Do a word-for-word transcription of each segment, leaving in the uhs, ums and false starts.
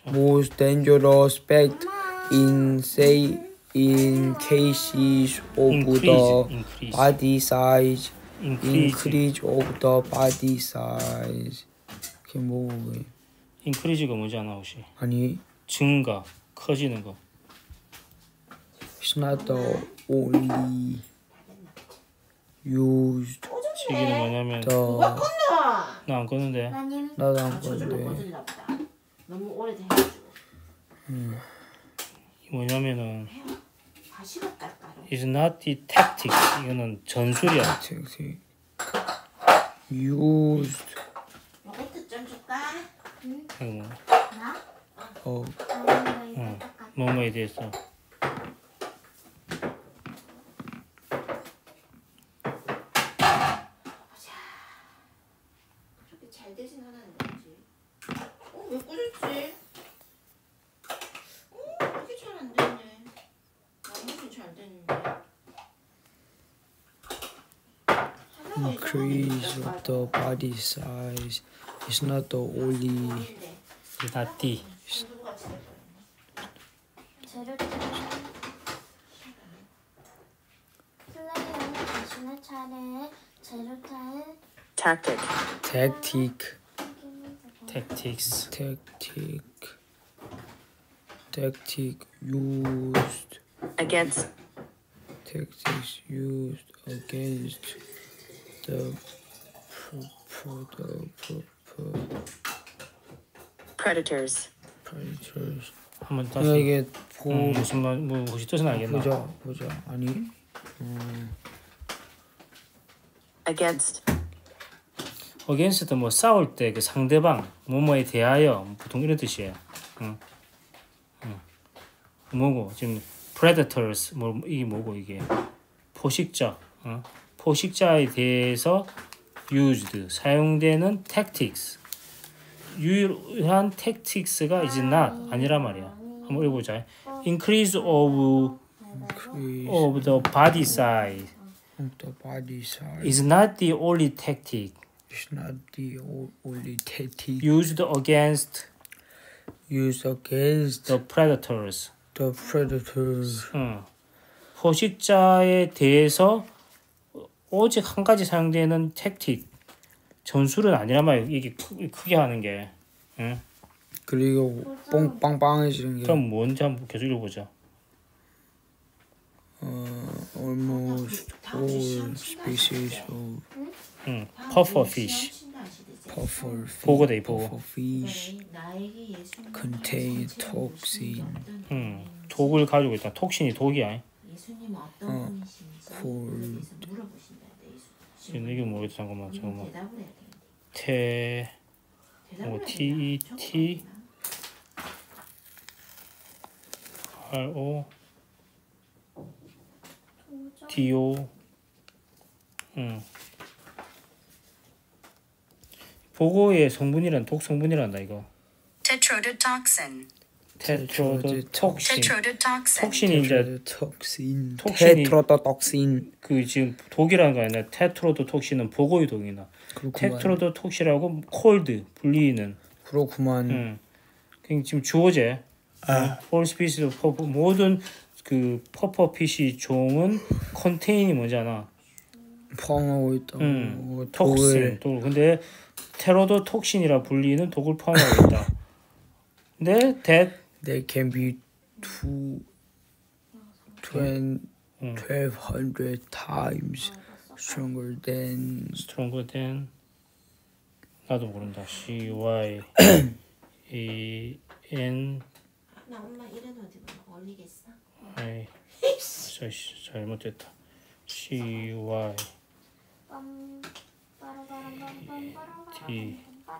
most dangerous fact in say in cases of increase, the increase. body size increase. increase of the body size. 그게 뭐고? increase가 뭐잖아 혹시? 아니 증가, 커지는 거. it's not the only used 시기는 뭐냐면 the 나 안 껐는데. 나도 안 건데 너무 오래돼 해가지고. 음. 뭐냐면은 다 식었다 따로. is not the tactic. 이거는 전술이야. tactic used 요거트 좀 줄까? 이거 뭐, of 응, 뭐뭐에 대해서. 그렇게 잘 되진 않았는데. 어, 왜 꺼졌지? 어, 이렇게 잘 안 되네. 나머지 잘 됐는데. increase of the body size is not the only is not the. 재료차는 플레이어는 자신의 차례에 재료차에 Tactic. tactic tactics. tactic tactic used Against. tactics used against the pro, the pro, pro, Predators. predators. 한번 내가 다시. 이게 보고 음, 무슨 말, 뭐 혹시 뜻은 알겠나? 보자 보자 아니 음, Against. against 뭐 싸울 때 그 상대방 뭐뭐에 대하여 보통 이런 뜻이에요. 응. 응. 뭐고 지금 predators 뭐 이게 뭐고 이게 포식자. 어? 포식자에 대해서 used 사용되는 tactics. 유일한 tactics가 is not 아니란 말이야. 한번 읽어보자. increase of increase of the body size of the body size is not the only tactic is not the o- only tactic used against used against the predators. the predators. 응. 포식자에 대해서 오직 한 가지 사용되는 택틱 전술은 아니란 말이에요. 이게 크, 크게 하는 게. 응? 그리고 뽕 빵빵해지는 게 그럼 뭔지 한번 계속 읽어보자. 어, almost all species of 응. puffer fish. puffer fish, 보고돼, 보고. puffer fish contain toxin 응. 독을 가지고 있다. 톡신이 독이야. 예수님 어떤 어, 분이신지 콜. 그래서 물어보신다는데 예수. 이게 뭐겠어? 잠깐만, 잠깐만. 대답을 해야 되는데. 태, 대답을 뭐 해야 T E 되나? T R O D O. 응. 보고의 성분이란 독 성분이란다 이거. Tetrodotoxin. 테트로도톡신. Tetrodotoxin. 톡신이 이제 톡신 톡신이- 테트로도톡신 그 지금 독이라는 거 아니라 테트로도톡신은 보고의 독이나. 그렇구만 테트로도톡시라고 콜드 불리는. 그렇구만 응. 그냥 지금 주어제. 아. all species of purple 모든 그 퍼퍼피시 종은 컨테인이 뭐잖아. 포함하고 있다 응. 어, 톡신. 독을 독. 근데 테로도톡신이라 불리는 독을 포함하고 있다. 근데 that they can be two twen 응. twelve hundred times stronger than stronger than 나도 모른다. C Y E N 나 엄마 이런 어디 보면 올리겠어? I 저 잘못됐다. C Y T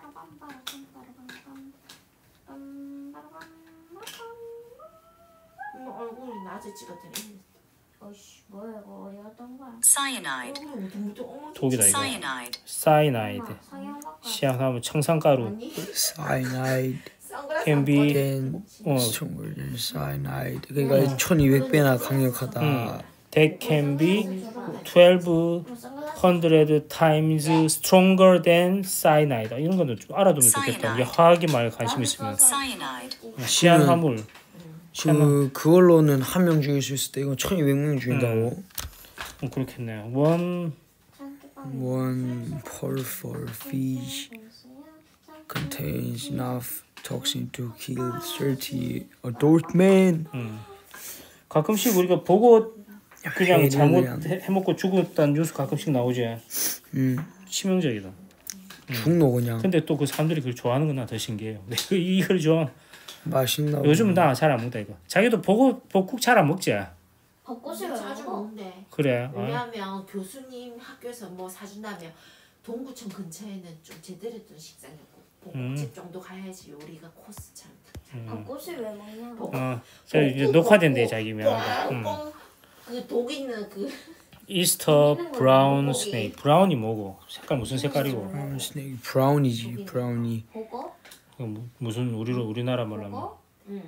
엄마 얼굴이 낮에 찍었더니 어이씨 뭐야 이거 어려웠던 거야. Cyanide. 얼굴이 우퉁우퉁 어머 독이다 이거. Cyanide. Cyanide. 성형학과 시향하면 청산가루. 아니 cyanide 선글라스 Can 안 be- 보이네. then 어. stronger than cyanide 그러니까 천이백 배나 강력하다 응. that can be twelve hundred times stronger than cyanide. 이런 거는 좀 알아두면 좋겠다. 이게 화학에 많이 관심 있으면 Cyanide. 시한 화물. 그 그걸로는 한 명 죽일 수 있을 때 이건 천이백 명 죽인다고. 음, 그렇겠네. 원 One purple fish contains enough toxin to kill thirty adult men. 가끔씩 우리가 보고 그냥 해를 잘못 그냥. 해, 해먹고 죽었다는 뉴스 가끔씩 나오지. 음, 치명적이다. 죽노 그냥. 근데 또 그 사람들이 그걸 좋아하는 건 나 더 신기해요. 왜 그 이걸 좋아? 맛있나 봐. 요즘은 나 잘 안 먹다 이거. 자기도 보고 복국 잘 안 먹지. 벚꽃을 왜 자주 먹어? 먹는데. 그래. 어. 왜냐하면 교수님 학교에서 뭐 사준다면 동구청 근처에는 좀 제대로 된 식당이었고 볶음집 정도 가야지 요리가 코스처럼. 벚꽃을 왜 먹냐고. 어. 저 이제 녹화된대 자기 미안하다. 음. 그독 있는 그 이스터 브라운 스네이크. 브라운이 뭐고? 색깔 무슨 색깔이고? 브라운 스네이크 브라운이지 브라우니. 보고? 그 무- 무슨 우리로 우리나라 말로 하면 보고? 응.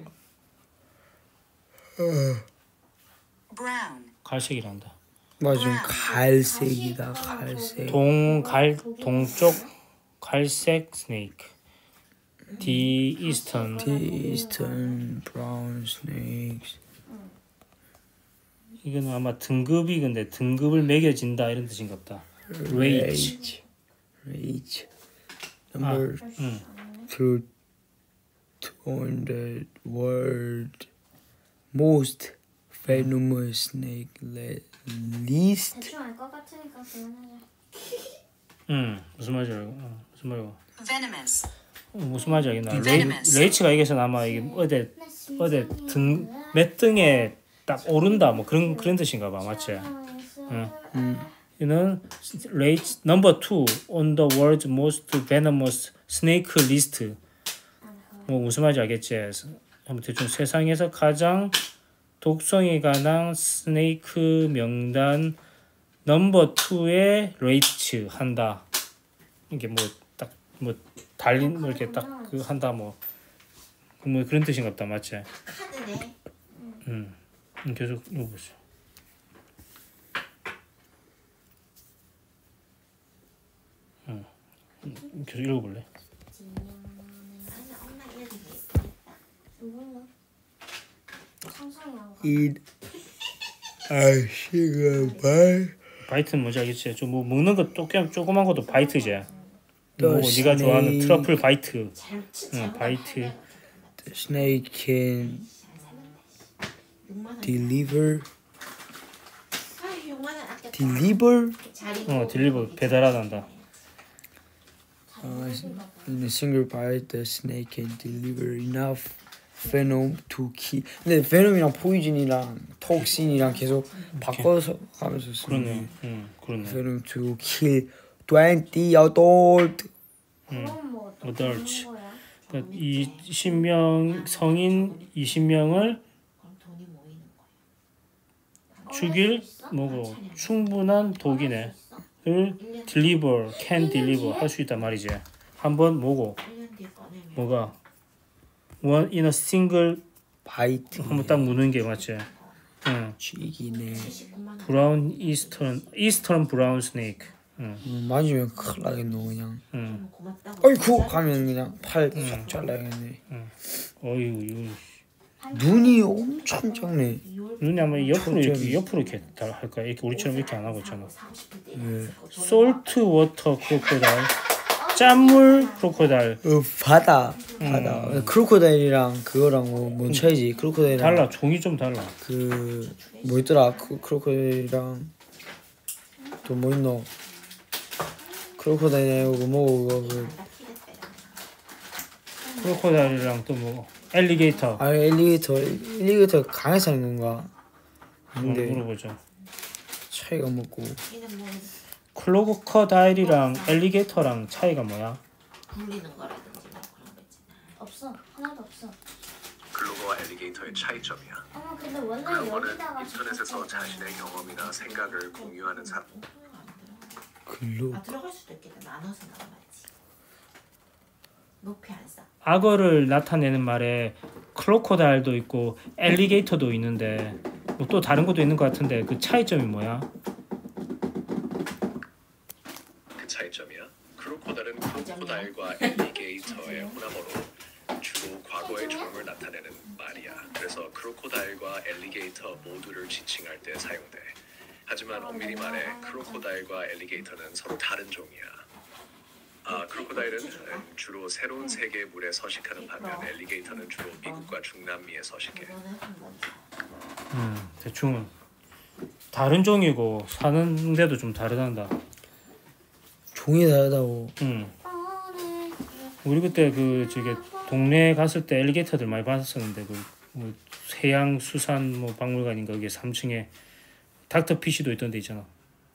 Brown. 갈색이란다. 맞아 갈색이다 갈색. 동갈 동쪽 갈색 스네이크. The eastern. The eastern brown snakes. 이거는 아마 등급이 근데 등급을 매겨진다 이런 뜻인가 보다. Rate. Rate. Number 응. two on the world most venomous snake le- least 대충 알 것 같으니까 그만하자. 응. 무슨 말인지 알고. 어, 무슨 말이고. Venomous. 어, 무슨 말인지 알겠나? 레이, Venomous. 레이치가 얘기해서 아마 이게 어디 어디 등몇 등에 딱 오른다 뭐 그런 그런 뜻인가 봐. 맞지? 응. 이는 rate number two on the world's most venomous snake list. 뭐 무슨 말인지 알겠지? 한번 대충 세상에서 가장 독성에 관한 스네이크 명단 넘버 투에 레이트 한다. 이게 뭐 딱 뭐 달린 뭐 이렇게 딱 그 한다 뭐. 뭐 그런 뜻인가 보다. 맞지? 카드네. 음. 음, 계속 읽어보세요. 음. 음, 계속 읽어볼래? 아니 엄마 이야기 예쁘겠다. 누구냐? 상상이 안 가. eat a sugar bar. 바이트는 뭔지 알겠지? 좀 뭐 먹는 거 조금 조그만 것도 바이트지. 또 뭐 네가 좋아하는 스네이크. 트러플 바이트. 잘 응, 바이트. The snake can 육만 원. deliver 아 육만 원 아꼈다. deliver 잘 어, 딜리버 배달하단다. uh, in a single bite. The snake can deliver enough venom to kill. 근데 venom이랑 포이즌이랑 톡신이랑 계속 바꿔서 가면서 그러네. 쓰는 응, 그러네. venom to kill twenty adult. 그럼 뭐 어떻게 adults. 하는 거야? 그러니까 이십 명 성인 이십 명을 그럼 돈이 모이는 거야. 죽일 뭐고 충분한 독이네. 을 deliver, can deliver 할 수 있단 말이지. 한번 뭐고 일 년 뒤에 꺼내면 뭐가 one in a single bite. 한번 딱 무는 게 맞지. 응. 쥐기네. 칠십구만 원. 브라운 이스턴 이스턴 브라운 스네이크. 응. 음, 맞으면 큰일 나겠노 그냥. 응. 고맙다고. 어이쿠 가면 그냥 팔 쏙 잘라야겠네. 어이구 이거 눈이 엄청 작네. 눈이 아마 옆으로 이렇게 갑자기. 옆으로 이렇게 달- 할 거야. 이렇게 우리처럼 이렇게 안 하고 있잖아. 사고 싶을 때 네. 솔트 워터 크로코다일. 짠물 크로코다일. 어 바다 바다. 크로코다일이랑 그거랑 뭐, 뭔 차이지? 크로코다일이랑 달라. 종이 좀 달라. 그 뭐 있더라? 그 크로코다일이랑 또 뭐 있노? 크로코다일하고 뭐 그거 그 크로코다일이랑 또 뭐 엘리게이터. 아 엘리게이터 엘리게이터 강에 사는 건가? 한번 근데 물어보죠. 차이가 뭐고? 이는 뭐 크로코다일이랑 엘리게이터랑 차이가 뭐야? 굴리는 거라든지 뭐 그런 거 있잖아. 없어. 하나도 없어. 글로거와 엘리게이터의 차이점이야. 어머 근데 원래 글로거는 여기다가 인터넷에서 자신의 경험이나 생각을 공유하는 사람. 글로 아 들어갈 수도 있겠다. 나눠서 나눠야지. 높이 안 싸. 악어를 나타내는 말에 크로코다일도 있고 엘리게이터도 있는데 뭐 또 다른 것도 있는 것 같은데 그 차이점이 뭐야? 그 차이점이야. 크로코다일은 크로코다일과 엘리게이터의 혼합어로 주로 과거의 종을 나타내는 말이야. 그래서 크로코다일과 엘리게이터 모두를 지칭할 때 사용돼. 하지만 엄밀히 말해 크로코다일과 엘리게이터는 서로 다른 종이야. 아, 크로코다일은 주로 새로운 세계의 물에 서식하는 반면 엘리게이터는 주로 미국과 중남미에 서식해. 음, 대충 다른 종이고 사는 데도 좀 다르단다. 종이 다르다고. 음. 우리 그때 그 저기 동네 갔을 때 엘리게이터들 많이 봤었는데 그뭐 해양 수산 뭐 박물관인가 거기 삼 층에 닥터 피쉬도 있던 데 있잖아.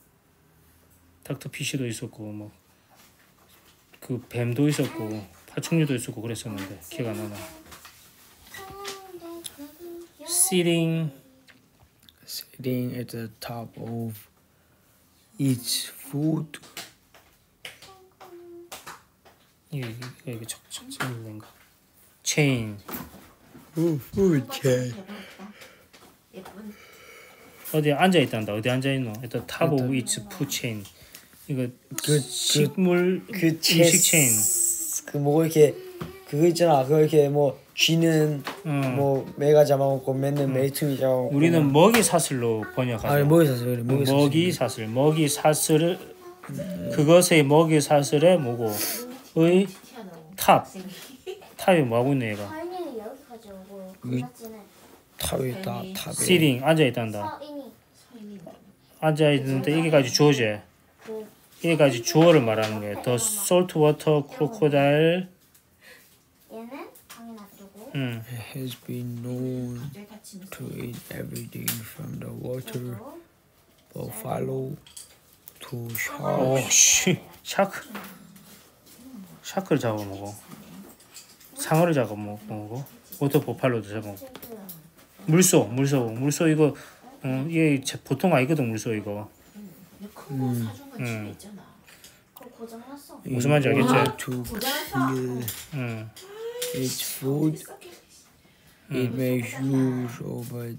닥터 피쉬도 있었고 뭐 그 뱀도 있었고 파충류도 있었고 그랬었는데 기억 안 나나. Sitting Sitting at the top of each foot. 이게 이게 이게 적적인 건가? Chain 오, food. 예쁜 어디 앉아 있단다. 어디 앉아 있노? 일단 top of each food chain. 이거 그, 식물 그 음식 체인. 그뭐 이렇게 그거 있잖아. 그거 이렇게 뭐 쥐는 음. 뭐 매가 잡아먹고 매는 매퉁이 잡아먹고. 우리는 먹이 사슬로 번역하죠. 아니 먹이 사슬 그래. 먹이 사슬. 먹이 사슬, 먹이 사슬을 그것의 먹이 사슬의 뭐고의 탑. 탑이 뭐 하고 있네 얘가. 서인이는 여기까지 오고 위- 강아지는 탑이 다 탑이. Sitting 앉아 있단다. 서인이 앉아 있는데 이게까지 주어제. 그 이게까지 주어를 말하는 거예요. The saltwater crocodile. 얘는 방에 놔두고 음. has been known 갑자기 같이 to eat everything from the water, 그리고 buffalo to 오 shark. 씨. 샤크. 샤크를 잡아먹어. 상어를 잡아먹고 워터 보팔로도 잡아먹고. 싱크야. 물소, 물소, 물소 이거 어, 이게 제- 보통 아니거든 물소 이거. 큰거 사준 거 집에 음. 있잖아. 그거 고장났어. 무슨 말인지 알겠지? In order to kill 음. its food, it may use over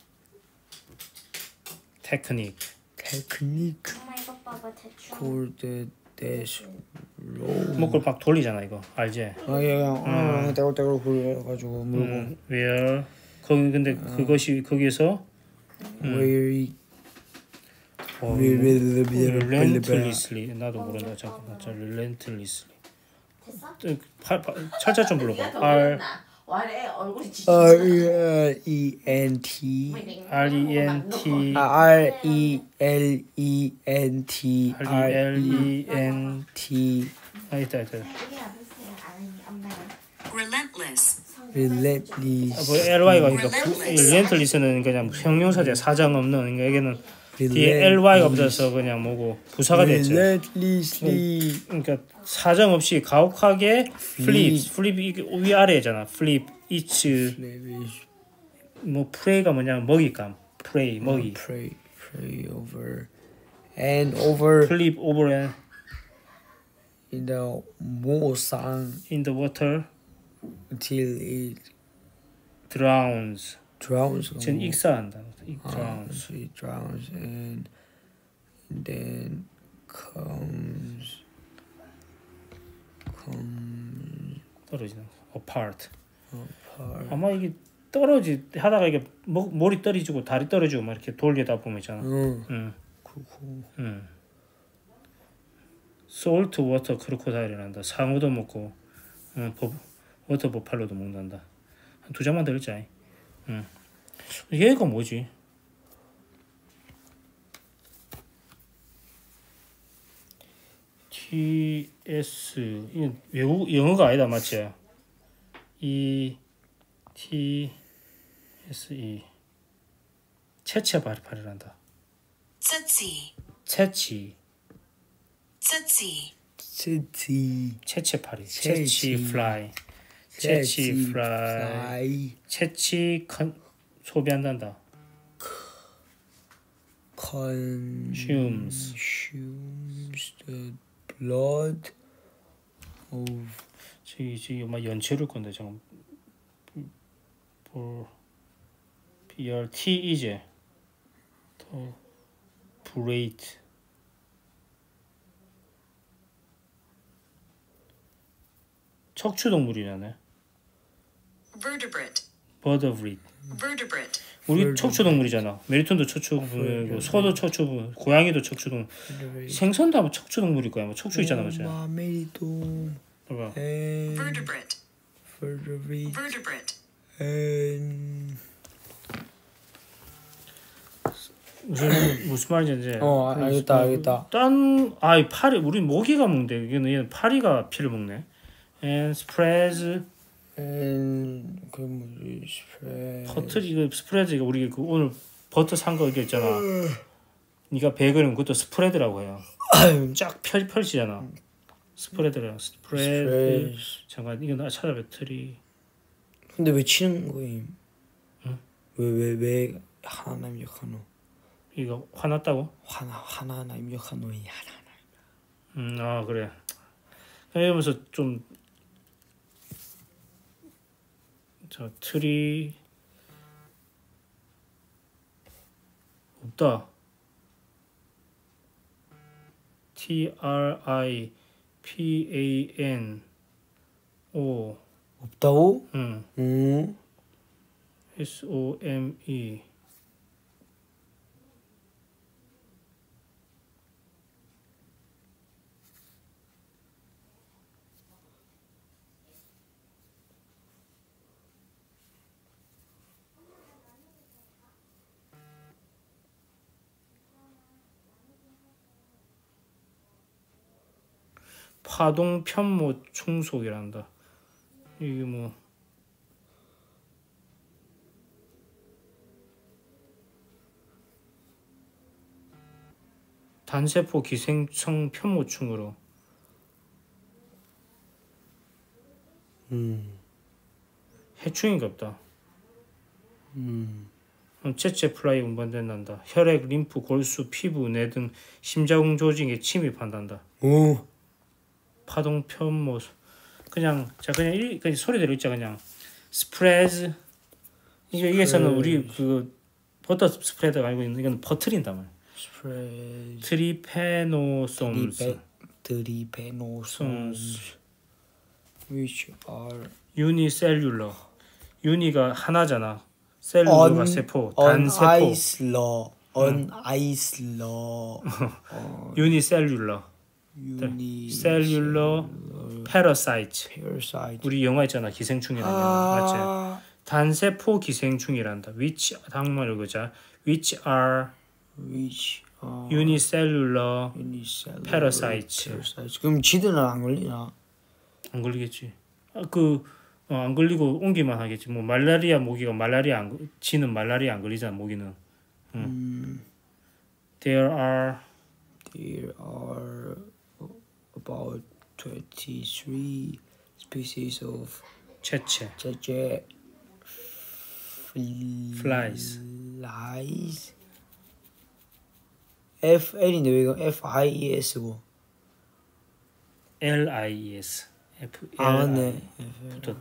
테크닉. technique 엄마 이것 봐봐 대충. called the dash roll. 목을 막 돌리잖아 이거 알지? 아 그냥 음. 떼굴떼굴 굴려가지고 물고 음. where 거기 근데 그것이 거기에서 where 어, relentlessly relentlessly 나도 모른다 잠깐만 저 relentlessly 됐어? 저, 파, 파, 철자 좀 불러봐. 더 R 그랬나? 와래 얼굴이 R E N T R E N T 아, R E L E N T R E L E N T 아 있다 있다. 이게 아버지야 아니 엄마가 Relentless. relentless 아, 뭐 L-Y가 그러니까 relentless는 그냥 형용사제 사정 없는 그러니까 여기는 뒤에 L-Y가 붙어서 그냥 뭐고 부사가 됐죠. relentlessly 그러니까 사정 없이 가혹하게 flip, flip 이게 위아래잖아. flip, each 뭐 prey가 뭐냐 먹잇감, prey 먹이. pray pray over and over flip over and in the 모상 in the water until it drowns. drowns. 전 익사한다. It Uh, drowns. so it drowns and, and then comes comes 떨어지는 apart. apart. 아마 이게 떨어지 하다가 이게 목 머리 떨어지고 다리 떨어지고 막 이렇게 돌리다 보면 있잖아. 응, 응. 그렇고 응. salt water 크로코다일이란다. 상어도 먹고, 응, 버, 워터 버팔로도 먹는다. 한 두 장만 더 읽자. 응. 얘가 뭐지? T S 이건 외국 영어가 아니다 맞지? E T S E 채채 발발이란다. Tsutsi. 채치 Tsutsi. city 채채파리 채치. 채치 플라이 채치 플라이 채치 컨 소비한단다. consumes the blood of 저기 저기 막 연체를 건데 잠깐 볼 B R T 이제 어, 브레이트. 척추동물이라네. Vertebrate. 버더브릿. Vertebrate. 우리 척추동물이잖아. 메리톤도 척추동물이고 소도 척추동물, 고양이도 척추동물. 생선도 아마 척추동물일 거야. 뭐 척추 있잖아, 맞지? 메리동. 봐봐. Vertebrate. vertebrate Vertebrate. and 무슨 무슨 말인지 이제. 어 알겠다 알겠다. 딴 아이 파리 우리 모기가 먹는데 얘는 얘는 파리가 피를 먹네. And spreads and 그 뭐지 스프레드. 버터 이거 스프레드 이거 우리 그 오늘 버터 산 거 이거 있잖아. 네가 베이글은 그것도 스프레드라고 해요. 쫙 펼 펼치잖아. 스프레드랑 스프레드. 스프레드. 잠깐 이거 나 찾아봐 트리. 근데 왜 치는 거임? 응? 왜왜 왜 하나 입력하노? 이거 화났다고? 하나 하나 하나 입력하노이 하나 하나. 음, 아 그래. 이러면서 좀 자, 트리 없다. T R I P A N O 없다고? 응. 응. S O M E 파동 편모 충속이란다. 이게 뭐 단세포 기생성 편모충으로 음. 해충인가 보다. 음. 채채 플라이 운반된단다. 혈액, 림프, 골수, 피부, 뇌 등 심장 조직에 침입한단다. 오. 파동 편모 그냥 자 그냥 이 그냥 소리대로 있자 그냥 스프레드 이게 이게서는 우리 그 버터 스프레드가 알고 있는 이건 버트린다 말. 스프레드. 트리페노솜스 트리페노솜스 which are 유니셀룰러 유니가 하나잖아. 셀룰러가 on, 세포 on 단세포 아이슬러 on 아이슬러 유니셀룰러 유니 셀룰러 패러사이트 parasite 우리 영화 있잖아 기생충이라는 영화 맞지? 단세포 기생충이란다. which 다음말 읽자. which are which are unicellular unicellular parasites. parasites. 그럼 지들은 안 걸리나? 안 걸리겠지. 아, 그, 어, 안 걸리고 옮기만 하겠지. 뭐 말라리아 모기가 말라리아 안 걸- 지는 말라리아 안 걸리잖아 모기는. 응. 음, There are there are about twenty-three species of 채채 제제 Flies. flies. F L인데 왜 이거 F I E S고? L I S F L 아 맞네. 붙었.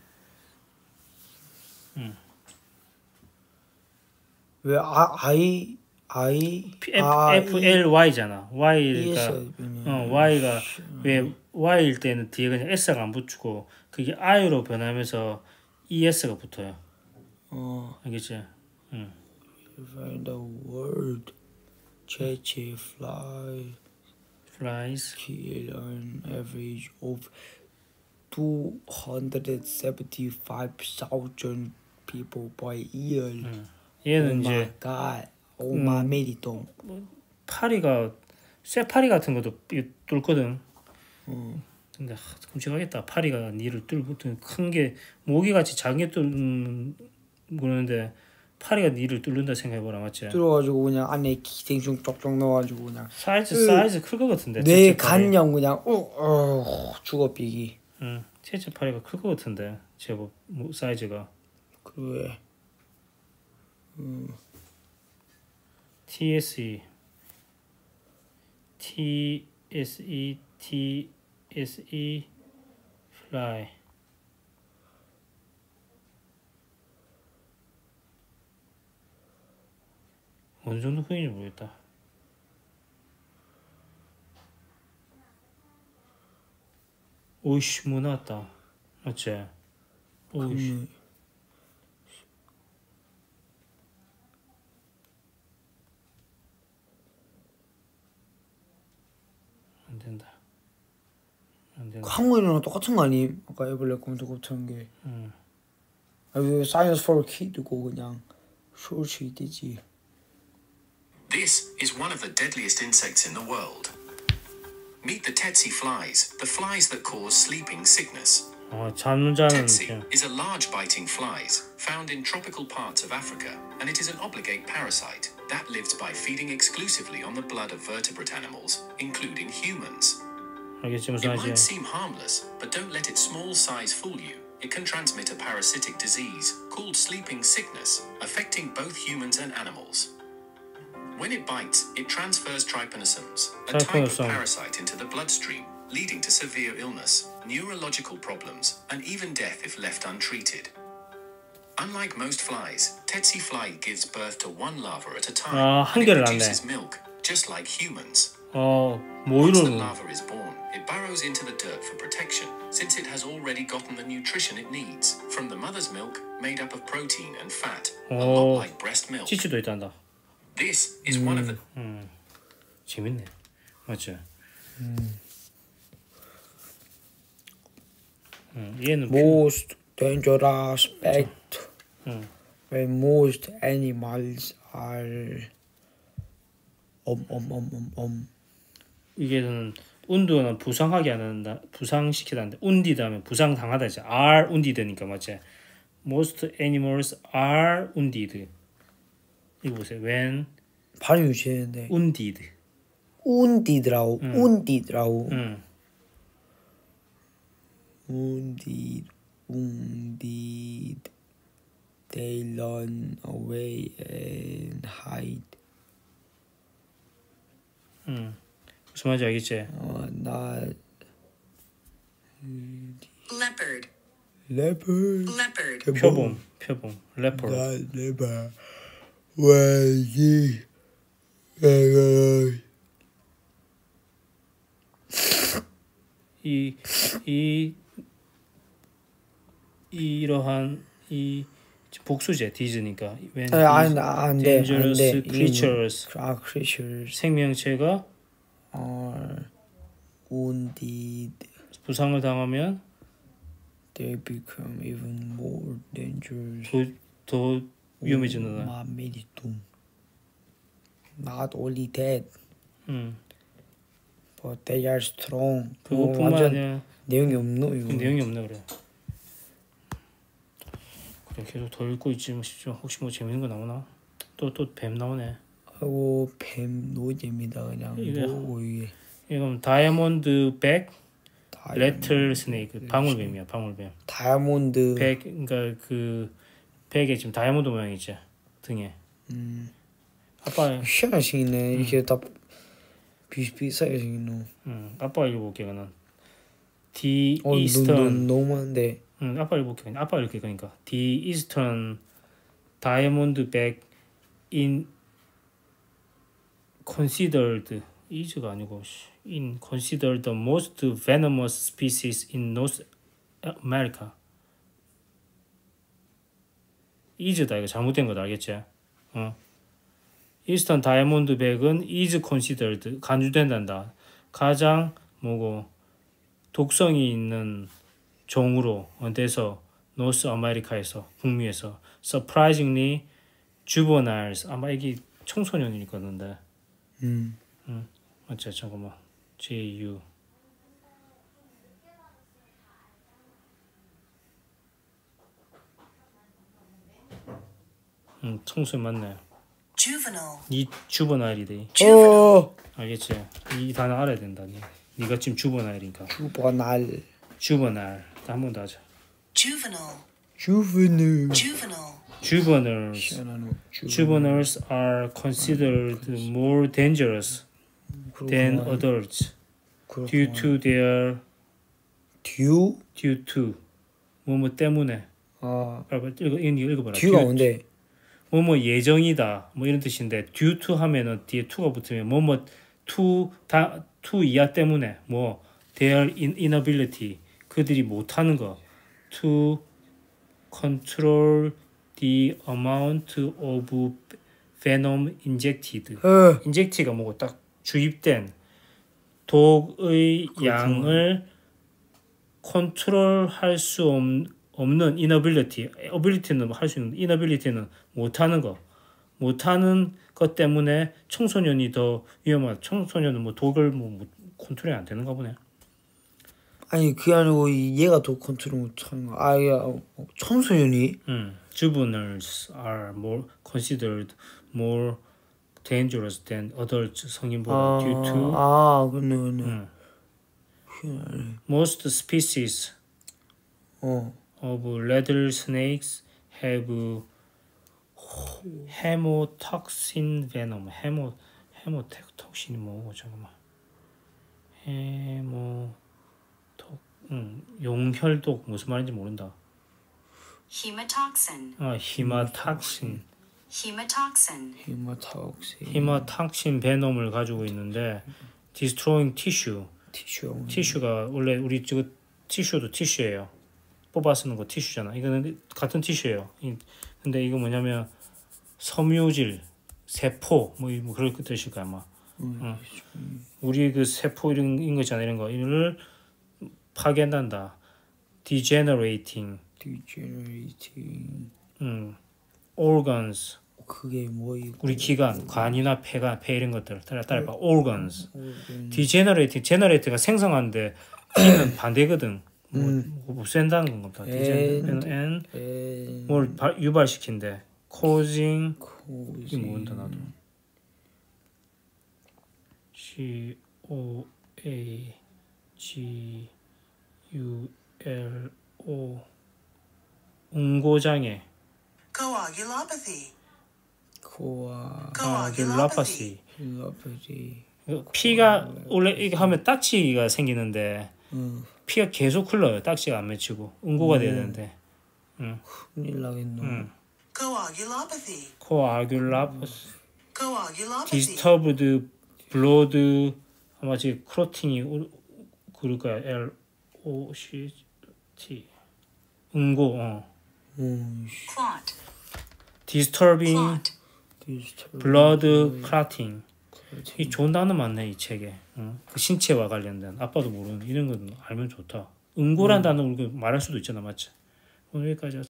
왜 아, I I F, F L Y잖아. Y가 어, Y가 왜 Y일 때는 뒤에 그냥 S가 안 붙고 그게 I로 변하면서 E S가 붙어요. 어 알겠지? 응. find the word 제제 fly Flies. kill an average of two hundred seventy-five thousand people by year. 응. 얘는 oh 이제 my god. Oh my 음. 메리똥. 파리가 쇠파리 같은 것도 이게 뚫거든. 어. 근데 하, 끔찍하겠다. 파리가 니를 뚫고 큰 게 모기같이 작은 게 뚫는 거는데 파리가 니를 뚫는다 생각해보라 맞지? 뚫어가지고 그냥 안에 기생충 쪽쪽 넣어가지고 그냥 사이즈 으, 사이즈 클 것 같은데. 내 채채 파리. 간염 그냥 어, 어 죽어 삐기. 응. 채채 파리가 클 것 같은데 제법 뭐, 사이즈가. 그래. T S E T S E T S E fly 어느 정도 흥인지 모르겠다. 오이씨 뭐 나왔다. 맞지? 오이씨. 음, 안 된다. 안 된다. 한국이랑 똑같은 거 아님? 아까 에블렛 검색 곱창 게. 응. 아, 왜 사이언스 for kid고 그냥 쇼츠 되지. This is one of the deadliest insects in the world. Meet the tsetse flies, the flies that cause sleeping sickness. 어, 잠자는 Tsetse 그냥 is a large biting flies found in tropical parts of Africa, and it is an obligate parasite that lives by feeding exclusively on the blood of vertebrate animals, including humans. 알겠지 It 무슨 might 말인지. seem harmless, but don't let its small size fool you. It can transmit a parasitic disease called sleeping sickness, affecting both humans and animals. When it bites, it transfers trypanosomes, a type of Trypanosome. parasite, into the bloodstream, leading to severe illness, neurological problems, and even death if left untreated. Unlike most flies, tsetse fly gives birth to one larva at a time, 아, 한 and it 개를 낳네. produces milk, just like humans. 어, Once the 모유를 larva is born, it burrows into the dirt for protection, since it has already gotten the nutrition it needs from the mother's milk, made up of protein and fat, a 어, lot like breast milk. 치치도 있단다. This is one of the 음, 재밌네. 맞지? 음, 얘는 Most dangerous pet 음. when most animals are um um um um um 이게는 운드는 부상하게 하는 부상시키다는데 운디드 하면 부상 당하다 이제 are wounded니까 맞지? Most animals are wounded. 이거 보세요. When 발음 유지했는데 wounded. 운디드라고 운디드라고 음. wounded wounded they run away and hide. 음. 무슨 말인지 알겠지? 어, not Leopard. leopard Leopard. 표범, 표범, leopard. not leopard 왜지 내가 이, 이, 이러한 이 복수제 디즈니까 when 안, these 안 돼, 안 dangerous 돼. creatures 아, creatures 생명체가 are wounded. 부상을 당하면 They become even more dangerous. 더, 더 위험해지는다. 마메리 뚱. Not only that, 음. but they are strong. 어, 그것뿐만 완전 아니라 내용이 없노 이거. 그 내용이 없네 그래. 그래 계속 더 읽고 있지 뭐 싶죠. 혹시 뭐 재밌는 거 나오나? 또 또 뱀 나오네. 아이고 뱀 노잼이다 그냥. 이게- 뭐고 이게. 이건 다이아몬드 백 다이아- 레틀 스네이크 방울뱀이야 방울뱀. 다이아몬드. 백 그러니까 그 백에 지금 다이아몬드 모양 있지 등에. 음. 아빠 희한하게 생겼네. 이렇게 다 비슷비슷하게 생겼노. 음 아빠 읽어볼게 그는. The 어, Eastern 너무 많은데. 응, 아빠 읽어볼게. 그냥 아빠 읽게 그러니까 The Eastern Diamondback in considered is가 아니고 in considered the most venomous species in North America. is다 이거 잘못된 거다 알겠지? 어. Eastern Diamondback은 is considered 간주된단다. 가장 뭐고 독성이 있는 종으로 돼서 노스 아메리카에서 북미에서 surprisingly juveniles 아마 이게 청소년일 거는데 음. 응 맞지 잠깐만 J U 응 청소년 맞네 Juvenile. 이 주버나일이래 어. 알겠지 이 단어 알아야 된다 니 니가 지금 주버나일이니까 주버날. 주버날 한 번 더 하자 Juvenile. 주브누. Juvenile. juveniles 희한하노. juveniles are considered more dangerous than adults due to their 듀? due to 뭐뭐 때문에 아, 빨리 읽어 이거 읽어봐라 듀가 due- 뭔데? 뭐뭐 예정이다 뭐 이런 뜻인데 due to 하면은 뒤에 to가 붙으면 뭐뭐 to 다 to 이하 때문에 뭐 their inability 그들이 못하는 거 to control the amount of venom injected. 어. inject가 뭐고 딱 주입된 독의 양을 컨트롤할 수 없, 없는 inability, ability는 할 수 있는 inability는 못하는 거, 못하는 것 때문에 청소년이 더 위험하다. 청소년은 뭐 독을 뭐, 뭐 컨트롤이 안 되는가 보네. 아니 그게 아니고 이 얘가 더 컨트롤 못하는 거. 아야 어, 청소년이. 음, juveniles are more considered more dangerous than adults 성인보다 아, due to 아 그네 그네. 음, 희한하네. most species 어. of rattlesnakes have hemotoxin venom. 헤모 헤모톡신이 뭐고 잠깐만. 헤모 톡 음, 용혈독 무슨 말인지 모른다. Hemotoxin. 아, 히마탁신. Hemotoxin. 히마타옥시. 히마탁신 베놈을 가지고 있는데 destroying tissue. 티슈. 티슈가 원래 우리 지금 티슈도 티슈예요. 뽑아 쓰는 거 티슈잖아. 이거는 같은 티슈예요. 이- 근데 이거 뭐냐면 섬유질, 세포 뭐, 이- 뭐 그럴 뜻일 거야 아마. 응. 우리 그 세포 이런 인 거잖아 이런 거 이를 파괴한다. degenerating, 디제너레이팅. 음, organs. 그게 뭐이고. 우리 기관, 관이나 폐가 폐 이런 것들 따라 따라봐. organs. degenerating, generate가 생성하는데 D는 반대거든. 뭐, 뭐 없앤다는 건가? degenerate and 에. 뭘 발- 유발시킨대. causing 코지. 이게 뭔다 나도. C O A G U L O 응고장애. Coagulopathy. 코아. coagulopathy. 힐러퍼지. 피가 원래 이거 하면 딱지가 생기는데 응. 피가 계속 흘러요. 딱지가 안 맺히고 응고가 돼야 되는데. 큰일 나겠노. 응. Coagulopathy. coagulopathy. Coagulopathy. disturbed blood 아마 지금 크로팅이 우- 그럴 거야. L O C T 응고 어. 응. Clot. disturbing Clot. blood clotting. 이 좋은 단어 많네 이 책에. 응? 그 신체와 관련된 아빠도 모르는 이런 건 알면 좋다. 응고란 단어 우리가 말할 수도 있잖아, 맞지? 오늘 여기까지 하자.